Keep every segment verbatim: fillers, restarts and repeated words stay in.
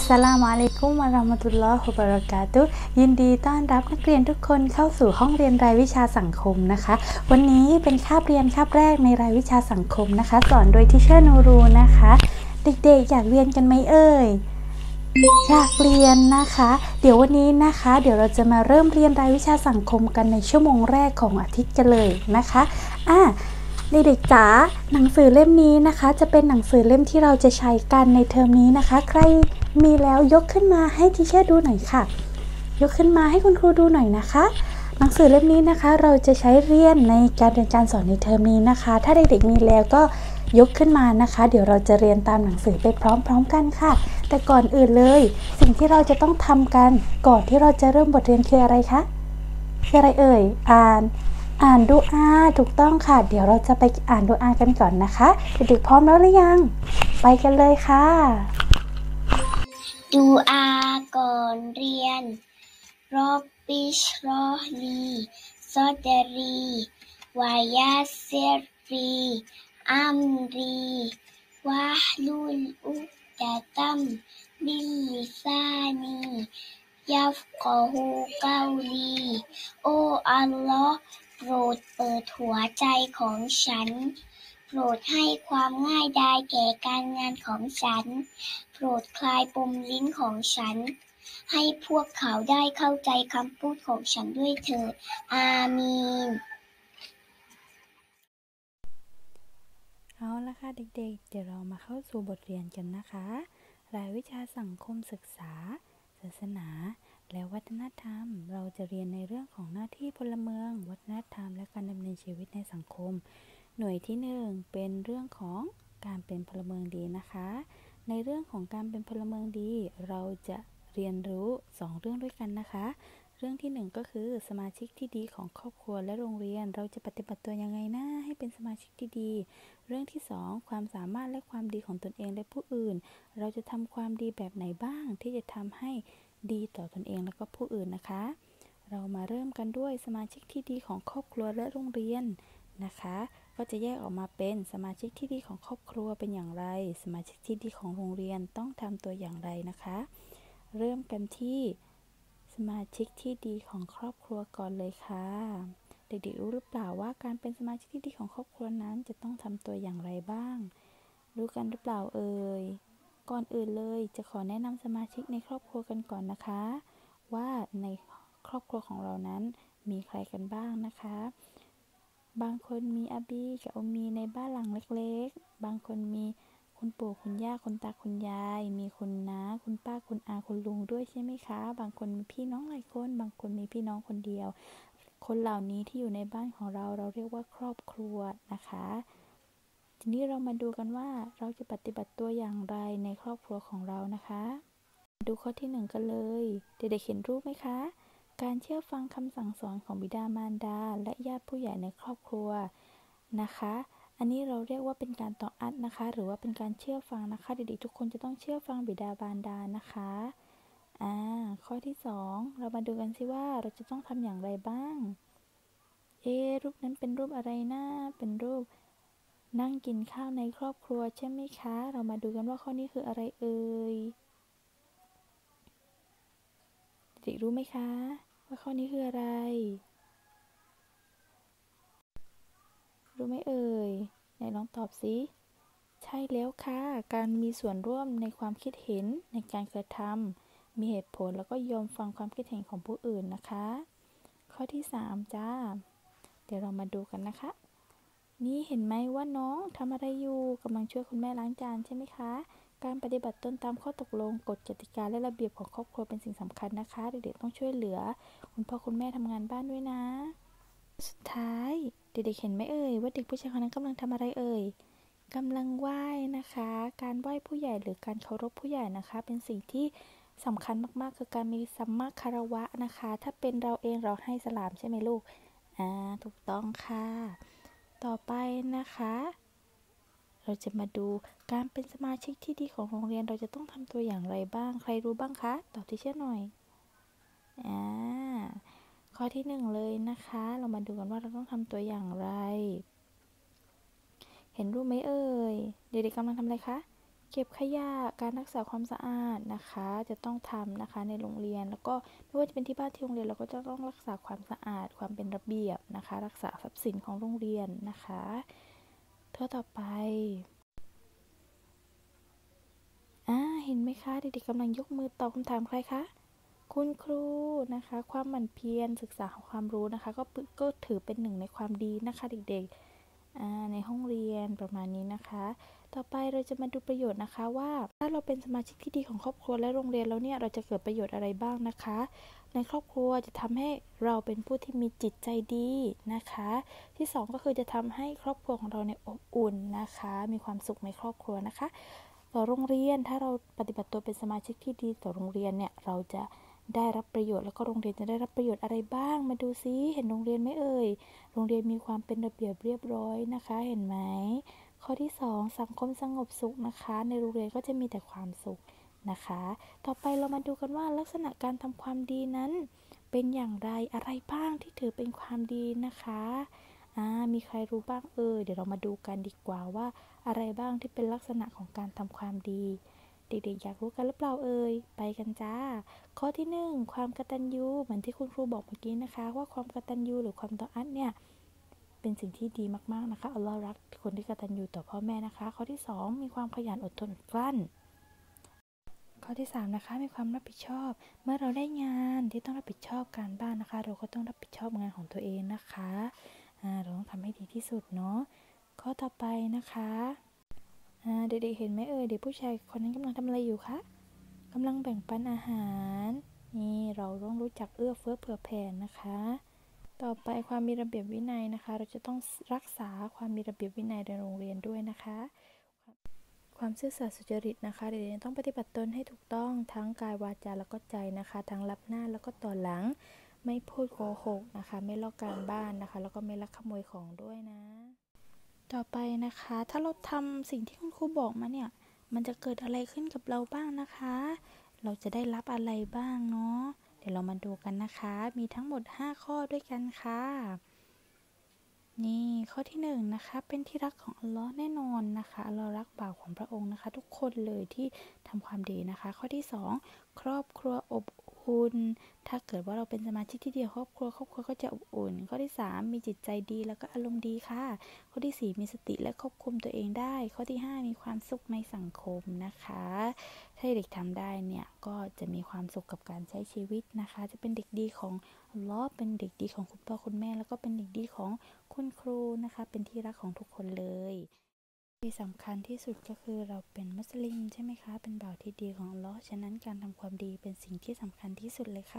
สลามุอะลัยกุมวะเราะมะตุลลอฮิวะบะเราะกาตุฮ์ยินดีต้อนรับนักเรียนทุกคนเข้าสู่ห้องเรียนรายวิชาสังคมนะคะวันนี้เป็นคาบเรียนคาบแรกในรายวิชาสังคมนะคะสอนโดยทิเชอร์นูรูนะคะเด็กๆอยากเรียนกันไหมเอ่ยอยากเรียนนะคะเดี๋ยววันนี้นะคะเดี๋ยวเราจะมาเริ่มเรียนรายวิชาสังคมกันในชั่วโมงแรกของอาทิตย์กันเลยนะคะอ่ะเด็กๆจ๋าหนังสือเล่มนี้นะคะจะเป็นหนังสือเล่มที่เราจะใช้กันในเทอมนี้นะคะใครมีแล้วยกขึ้นมาให้ทิเชอร์ดูหน่อยค่ะยกขึ้นมาให้คุณครูดูหน่อยนะคะหนังสือเล่มนี้นะคะเราจะใช้เรียนในการเรียนการสอนในเทอมนี้นะคะถ้าเด็กๆมีแล้วก็ยกขึ้นมานะคะเดี๋ยวเราจะเรียนตามหนังสือไปพร้อมๆกันค่ะแต่ก่อนอื่นเลยสิ่งที่เราจะต้องทำกันก่อนที่เราจะเริ่มบทเรียนคืออะไรคะคืออะไรเอ่ยอ่านอ่านดูอาถูกต้องค่ะเดี๋ยวเราจะไปอ่านดูอากันก่อนนะคะเด็กๆพร้อมแล้วหรือยังไปกันเลยค่ะดูอาก่อนเรียนรอบบิชรอลีซอดรีวายาเซรีอัมรีวะฮลุลอุกดะตัมมินลิซานียัฟกอฮูเกาลีโอ้อัลลอฮ์โปรดเปิดหัวใจของฉันโปรดให้ความง่ายดายแก่การงานของฉันโปรดคลายปมลิ้นของฉันให้พวกเขาได้เข้าใจคำพูดของฉันด้วยเถิดอามีนเอาละค่ะเด็กๆเดี๋ยวเรามาเข้าสู่บทเรียนกันนะคะรายวิชาสังคมศึกษาศาสนาและวัฒนธรรมเราจะเรียนในเรื่องของหน้าที่พลเมืองวัฒนธรรมและการดำเนินชีวิตในสังคมหน่วยที่หนึ่งเป็นเรื่องของการเป็นพลเมืองดีนะคะในเรื่องของการเป็นพลเมืองดีเราจะเรียนรู้สองเรื่องด้วยกันนะคะเรื่องที่หนึ่งก็คือสมาชิกที่ดีของครอบครัวและโรงเรียนเราจะปฏิบัติตัวยังไงนะให้เป็นสมาชิกที่ดีเรื่องที่สองความสามารถและความดีของตนเองและผู้อื่นเราจะทำความดีแบบไหนบ้างที่จะทำให้ดีต่อตนเองและก็ผู้อื่นนะคะเรามาเริ่มกันด้วยสมาชิกที่ดีของครอบครัวและโรงเรียนนะคะก็จะแยกออกมาเป็นสมาชิกที่ดีของครอบครัวเป็นอย่างไรสมาชิกที่ดีของโรงเรียนต้องทำตัวอย่างไรนะคะเริ่มกันที่สมาชิกที่ดีของครอบครัวก่อนเลยค่ะเด็กๆรู้หรือเปล่าว่าการเป็นสมาชิกที่ดีของครอบครัวนั้นจะต้องทำตัวอย่างไรบ้างรู้กันหรือเปล่าเอ่ยก่อนอื่นเลยจะขอแนะนำสมาชิกในครอบครัวกันก่อนนะคะว่าในครอบครัวของเรานั้นมีใครกันบ้างนะคะบางคนมีอาบีกับอุมมีในบ้านหลังเล็กๆบางคนมีคุณปู่คุณย่าคุณตาคุณยายมีคุณน้าคุณป้าคุณอาคุณลุงด้วยใช่ไหมคะบางคนมีพี่น้องหลายคนบางคนมีพี่น้องคนเดียวคนเหล่านี้ที่อยู่ในบ้านของเราเราเรียกว่าครอบครัวนะคะทีนี้เรามาดูกันว่าเราจะปฏิบัติตัวอย่างไรในครอบครัวของเรานะคะดูข้อที่หนึ่งกันเลยเด็กๆเห็นรูปไหมคะการเชื่อฟังคำสั่งสอนของบิดามารดาและญาติผู้ใหญ่ในครอบครัวนะคะอันนี้เราเรียกว่าเป็นการต่ออัดนะคะหรือว่าเป็นการเชื่อฟังนะคะเด็กๆทุกคนจะต้องเชื่อฟังบิดามารดานะคะอ่าข้อที่สองเรามาดูกันสิว่าเราจะต้องทำอย่างไรบ้างเอรูปนั้นเป็นรูปอะไรนะเป็นรูปนั่งกินข้าวในครอบครัวใช่ไหมคะเรามาดูกันว่าข้อนี้คืออะไรเอ่ยเด็กรู้ไหมคะว่าข้อนี้คืออะไรรู้ไหมเอ่ยไหนลองตอบสิใช่แล้วค่ะการมีส่วนร่วมในความคิดเห็นในการกระทำมีเหตุผลแล้วก็ยอมฟังความคิดเห็นของผู้อื่นนะคะข้อที่สามจ้าเดี๋ยวเรามาดูกันนะคะนี่เห็นไหมว่าน้องทำอะไรอยู่กำลังช่วยคุณแม่ล้างจานใช่ไหมคะการปฏิบัติตนตามข้อตกลงกฎกติกาและระเบียบของครอบครัวเป็นสิ่งสำคัญนะคะเด็กๆต้องช่วยเหลือคุณพ่อคุณแม่ทำงานบ้านด้วยนะสุดท้ายเด็กๆเห็นไหมเอ่ยว่าเด็กผู้ชายคนนั้นกำลังทำอะไรเอ่ยกำลังไหว้นะคะการไหว้ผู้ใหญ่หรือการเคารพผู้ใหญ่นะคะเป็นสิ่งที่สำคัญมากๆคือการมีสัมมาคารวะนะคะถ้าเป็นเราเองเราให้สลามใช่ไหมลูกอ่าถูกต้องค่ะต่อไปนะคะเราจะมาดูการเป็นสมาชิกที่ดีของโรงเรียนเราจะต้องทำตัวอย่างไรบ้างใครรู้บ้างคะตอบที่เชื่อหน่อยอ่าข้อที่หนึ่งเลยนะคะเรามาดูกันว่าเราต้องทำตัวอย่างไรเห็นรูปไหมเอ่ยเด็กๆกำลังทำอะไรคะเก็บขยะการรักษาความสะอาดนะคะจะต้องทำนะคะในโรงเรียนแล้วก็ไม่ว่าจะเป็นที่บ้านที่โรงเรียนเราก็จะต้องรักษาความสะอาดความเป็นระเบียบนะคะรักษาทรัพย์สินของโรงเรียนนะคะข้อต่อไปอ่าเห็นไหมคะเด็กๆกำลังยกมือตอบคำถามใครคะคุณครูนะคะความหมั่นเพียรศึกษาความรู้นะคะก็ก็ถือเป็นหนึ่งในความดีนะคะเด็กๆในห้องเรียนประมาณนี้นะคะต่อไปเราจะมาดูประโยชน์นะคะว่าถ้าเราเป็นสมาชิกที่ดีของครอบครัวและโรงเรียนแล้วเนี่ยเราจะเกิดประโยชน์อะไรบ้างนะคะในครอบครัวจะทำให้เราเป็นผู้ที่มีจิตใจดีนะคะที่สองก็คือจะทำให้ครอบครัวของเราเนี่ยอบอุ่นนะคะมีความสุขในครอบครัวนะคะต่อโรงเรียนถ้าเราปฏิบัติตัวเป็นสมาชิกที่ดีต่อโรงเรียนเนี่ยเราจะได้รับประโยชน์แล้วก็โรงเรียนจะได้รับประโยชน์อะไรบ้างมาดูซิเห็นโรงเรียนไหมเอ่ยโรงเรียนมีความเป็นระเบียบเรียบร้อยนะคะเห็นไหมข้อที่สองสังคมสงบสุขนะคะในโรงเรียนก็จะมีแต่ความสุขนะคะต่อไปเรามาดูกันว่าลักษณะการทำความดีนั้นเป็นอย่างไรอะไรบ้างที่ถือเป็นความดีนะคะอ่ามีใครรู้บ้างเอ่ยเดี๋ยวเรามาดูกันดีกว่าว่าอะไรบ้างที่เป็นลักษณะของการทำความดีเด็กๆอยากรู้กันหรือเปล่าเอ่ยไปกันจ้าข้อที่หนึ่งความกตัญญูเหมือนที่คุณครูบอกเมื่อกี้นะคะว่าความกตัญญูหรือความต่ออัตเนี่ยเป็นสิ่งที่ดีมากๆนะคะอัลเลาะห์รักคนที่กตัญญูต่อพ่อแม่นะคะข้อที่สองมีความขยันอดทนอดกลั้นข้อที่สามนะคะมีความรับผิดชอบเมื่อเราได้งานที่ต้องรับผิดชอบการบ้านนะคะเราก็ต้องรับผิดชอบงานของตัวเองนะคะเราต้องทำให้ดีที่สุดเนาะข้อต่อไปนะคะเด็กๆเห็นไหมเอ่ยเด็กผู้ชายคนนั้นกำลังทำอะไรอยู่คะกำลังแบ่งปันอาหารนี่เราต้องรู้จักเอื้อเฟื้อเผื่อแผ่นะคะต่อไปความมีระเบียบวินัยนะคะเราจะต้องรักษาความมีระเบียบวินัยในโรงเรียนด้วยนะคะความซื่อสัตย์สุจริตนะคะเด็กๆต้องปฏิบัติตนให้ถูกต้องทั้งกายวาจาแล้วก็ใจนะคะทั้งรับหน้าแล้วก็ต่อหลังไม่พูดโกหกนะคะไม่ลอกการบ้านนะคะแล้วก็ไม่ลักขโมยของด้วยนะต่อไปนะคะถ้าเราทำสิ่งที่คุณครูบอกมาเนี่ยมันจะเกิดอะไรขึ้นกับเราบ้างนะคะเราจะได้รับอะไรบ้างเนาะเดี๋ยวเรามาดูกันนะคะมีทั้งหมดห้าข้อด้วยกันค่ะนี่ข้อที่หนึ่งนะคะเป็นที่รักของอัลเลาะห์แน่นอนนะคะอัลเลาะห์รักบ่าวของพระองค์นะคะทุกคนเลยที่ทำความดีนะคะข้อที่สองครอบครัวอบอุ่นถ้าเกิดว่าเราเป็นสมาชิกที่ดีครอบครัวครอบครัวก็จะอบอุ่นข้อที่สามมีจิตใจดีแล้วก็อารมณ์ดีค่ะข้อที่สี่มีสติและควบคุมตัวเองได้ข้อที่ห้ามีความสุขในสังคมนะคะถ้าเด็กทำได้เนี่ยก็จะมีความสุขกับการใช้ชีวิตนะคะจะเป็นเด็กดีของอัลเลาะห์เป็นเด็กดีของคุณพ่อคุณแม่แล้วก็เป็นเด็กดีของคุณครูนะคะเป็นที่รักของทุกคนเลยที่สำคัญที่สุดก็คือเราเป็นมุสลิมใช่ไหมคะเป็นบ่าวที่ดีของอัลเลาะห์ฉะนั้นการทำความดีเป็นสิ่งที่สำคัญที่สุดเลยค่ะ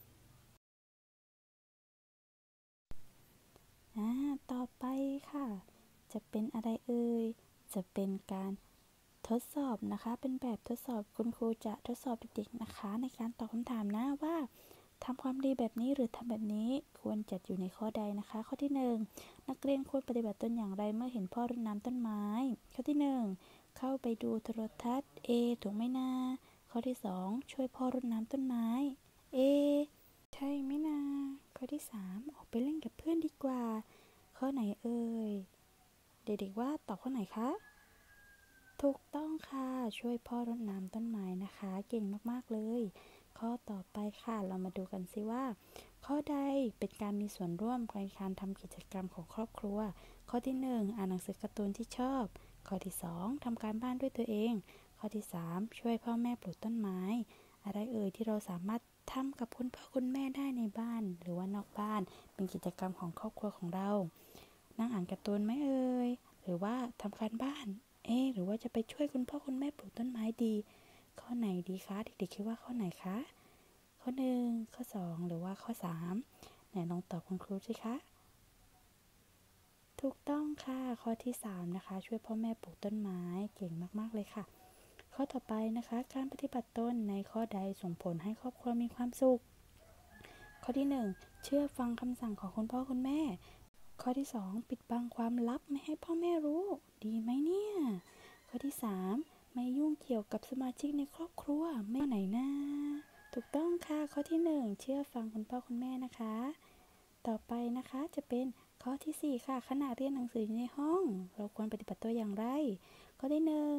อ่าต่อไปค่ะจะเป็นอะไรเอ่ยจะเป็นการทดสอบนะคะเป็นแบบทดสอบคุณครูจะทดสอบเด็กๆนะคะในการตอบคำถามนะว่าทำความดีแบบนี้หรือทำแบบนี้ควรจัดอยู่ในข้อใดนะคะข้อที่หนึ่งนักเรียนควรปฏิบัติตนอย่างไรเมื่อเห็นพ่อรดน้ำต้นไม้ข้อที่หนึ่งเข้าไปดูโทรทัศน์ A ถูกไหมนะข้อที่สองช่วยพ่อรดน้ำต้นไม้ A ใช่ไหมนะข้อที่สามออกไปเล่นกับเพื่อนดีกว่าข้อไหนเอ่ยเด็กๆว่าตอบข้อไหนคะถูกต้องค่ะช่วยพ่อรดน้ำต้นไม้นะคะเก่งมากๆเลยข้อต่อไปค่ะเรามาดูกันซิว่าข้อใดเป็นการมีส่วนร่วมในการทำกิจกรรมของครอบครัวข้อที่หนึ่งอ่านหนังสือการ์ตูนที่ชอบข้อที่สองทำการบ้านด้วยตัวเองข้อที่สามช่วยพ่อแม่ปลูกต้นไม้อะไรเอ่ยที่เราสามารถทำกับคุณพ่อคุณแม่ได้ในบ้านหรือว่านอกบ้านเป็นกิจกรรมของครอบครัวของเรานั่งอ่านการ์ตูนไหมเอ่ยหรือว่าทำการบ้านเอ๊หรือว่าจะไปช่วยคุณพ่อคุณแม่ปลูกต้นไม้ดีข้อไหนดีคะเด็กๆคิดว่าข้อไหนคะข้อหนึ่งข้อสองหรือว่าข้อสามไหนลองตอบคุณครูสิคะถูกต้องค่ะข้อที่สามนะคะช่วยพ่อแม่ปลูกต้นไม้เก่งมากๆเลยค่ะข้อต่อไปนะคะการปฏิบัติตนในข้อใดส่งผลให้ครอบครัวมีความสุขข้อที่หนึ่งเชื่อฟังคำสั่งของคุณพ่อคุณแม่ข้อที่สองปิดบังความลับไม่ให้พ่อแม่รู้ดีไหมเนี่ยข้อที่สามไม่ยุ่งเกี่ยวกับสมาชิกในครอบครัวไม่ไหนนะถูกต้องค่ะข้อที่หนึ่งเชื่อฟังคุณพ่อคุณแม่นะคะต่อไปนะคะจะเป็นข้อที่สี่ค่ะขณะเรียนหนังสือในห้องเราควรปฏิบัติตัวอย่างไรข้อที่หนึ่ง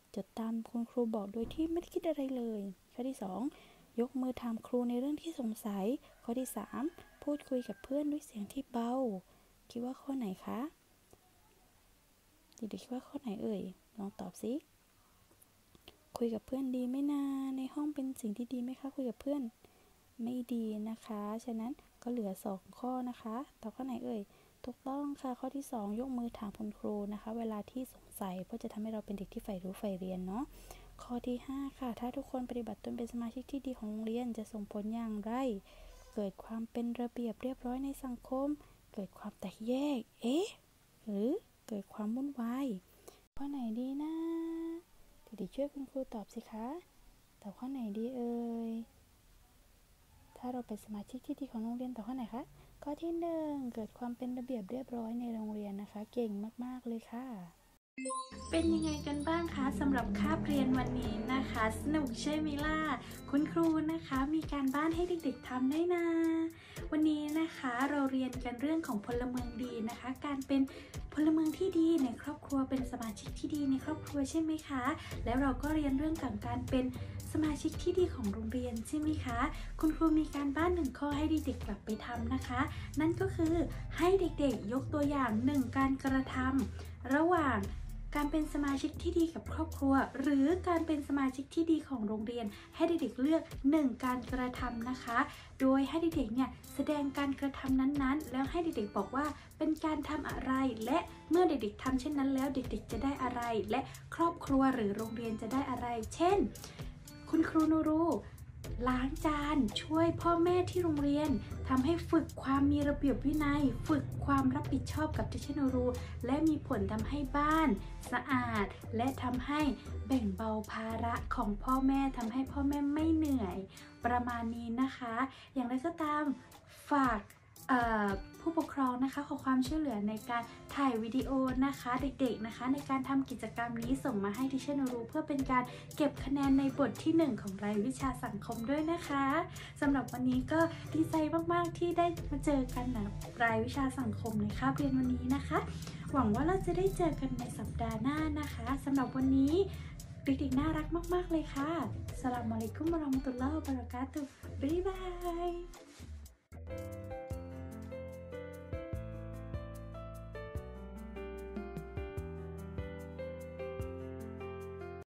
จดตามคุณครูบอกโดยที่ไม่ได้คิดอะไรเลยข้อที่สองยกมือถามครูในเรื่องที่สงสัยข้อที่สามพูดคุยกับเพื่อนด้วยเสียงที่เบาคิดว่าข้อไหนคะเด็กๆคิดว่าข้อไหนเอ่ยลองตอบสิคุยกับเพื่อนดีไหมนาในห้องเป็นสิ่งที่ดีไหมคะคุยกับเพื่อนไม่ดีนะคะฉะนั้นก็เหลือสองข้อนะคะตอบข้อไหนเอ่ยถูกต้องค่ะข้อที่สองยกมือถามคุณครูนะคะเวลาที่สงสัยเพราะจะทำให้เราเป็นเด็กที่ใฝ่รู้ใฝ่เรียนเนาะข้อที่ห้าค่ะถ้าทุกคนปฏิบัติตนเป็นสมาชิกที่ดีของโรงเรียนจะส่งผลอย่างไรเกิดความเป็นระเบียบเรียบร้อยในสังคมเกิดความแตกแยกเอ๊ะหรือเกิดความวุ่นวายข้อไหนดีนะเด็กๆช่วยคุณครูตอบสิคะตอบข้อไหนดีเอ่ยถ้าเราเป็นสมาชิกที่ดีของโรงเรียนตอบข้อไหนคะข้อที่หนึ่งเกิดความเป็นระเบียบเรียบร้อยในโรงเรียนนะคะเก่งมากๆเลยค่ะเป็นยังไงกันบ้างคะสำหรับคาบเรียนวันนี้นะคะสนุกใช่ไหมล่ะคุณครูนะคะมีการบ้านให้เด็กๆทำได้นะวันนี้นะคะเราเรียนกันเรื่องของพลเมืองดีนะคะการเป็นพลเมืองที่ดีในครอบครัวเป็นสมาชิกที่ดีในครอบครัวใช่ไหมคะแล้วเราก็เรียนเรื่องของการเป็นสมาชิกที่ดีของโรงเรียนใช่ไหมคะคุณครูมีการบ้านหนึ่งข้อให้เด็กๆกลับไปทำนะคะนั่นก็คือให้เด็กๆยกตัวอย่างหนึ่งการกระทำระหว่างการเป็นสมาชิกที่ดีกับครอบครัวหรือการเป็นสมาชิกที่ดีของโรงเรียนให้เด็กๆเลือกหนึ่งการกระทำนะคะโดยให้เด็กๆเนี่ยแสดงการกระทำนั้นๆแล้วให้เด็กๆบอกว่าเป็นการทำอะไรและเมื่อเด็กๆทำเช่นนั้นแล้วเด็กๆจะได้อะไรและครอบครัวหรือโรงเรียนจะได้อะไรเช่นคุณครูนูรูล้างจานช่วยพ่อแม่ที่โรงเรียนทำให้ฝึกความมีระเบียบวินัยฝึกความรับผิดชอบกับทิเชนูรูและมีผลทำให้บ้านสะอาดและทำให้แบ่งเบาภาระของพ่อแม่ทำให้พ่อแม่ไม่เหนื่อยประมาณนี้นะคะอย่างไรก็ตามฝากผู้ปกครองนะคะขอความช่วยเหลือในการถ่ายวิดีโอนะคะเด็กๆนะคะในการทำกิจกรรมนี้ส่งมาให้ทิเชนูรูเพื่อเป็นการเก็บคะแนนในบทที่หนึ่งของรายวิชาสังคมด้วยนะคะสำหรับวันนี้ก็ดีใจมากๆที่ได้มาเจอกันนะรายวิชาสังคมในคาบเรียนวันนี้นะคะหวังว่าเราจะได้เจอกันในสัปดาห์หน้านะคะสำหรับวันนี้เด็กๆน่ารักมากๆเลยค่ะสลามอะลัยกุมวะเราะมะตุลลอฮ์วะบะเราะกาตุฮ์บ๊ายบาย